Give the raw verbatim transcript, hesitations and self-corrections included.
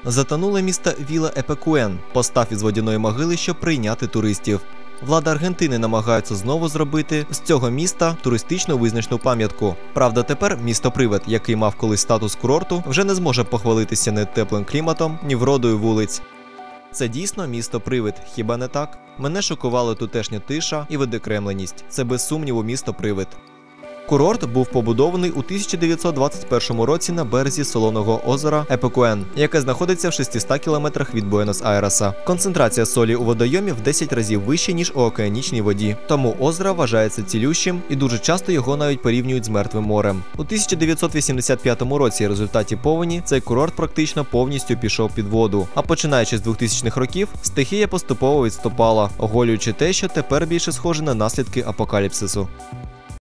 Затонуле місто Віла Епекуен постав із водяної могили, щоб прийняти туристів. Влада Аргентини намагається знову зробити з цього міста туристичну визначну пам'ятку. Правда, тепер місто-привид, який мав колись статус курорту, вже не зможе похвалитися ні теплим кліматом, ні вродою вулиць. Це дійсно місто-привид, хіба не так? Мене шокувала тутешня тиша і відокремленість. Це без сумніву місто-привид. Курорт був побудований у тисяча дев'ятсот двадцять першому році на березі солоного озера Епекуен, яке знаходиться в шестистах кілометрах від Буенос-Айреса. Концентрація солі у водойомі в десять разів вища, ніж у океанічній воді. Тому озеро вважається цілющим і дуже часто його навіть порівнюють з Мертвим морем. У тисяча дев'ятсот вісімдесят п'ятому році в результаті повені цей курорт практично повністю пішов під воду. А починаючи з двохтисячних років, стихія поступово відступала, оголюючи те, що тепер більше схоже на наслідки апокаліпсису.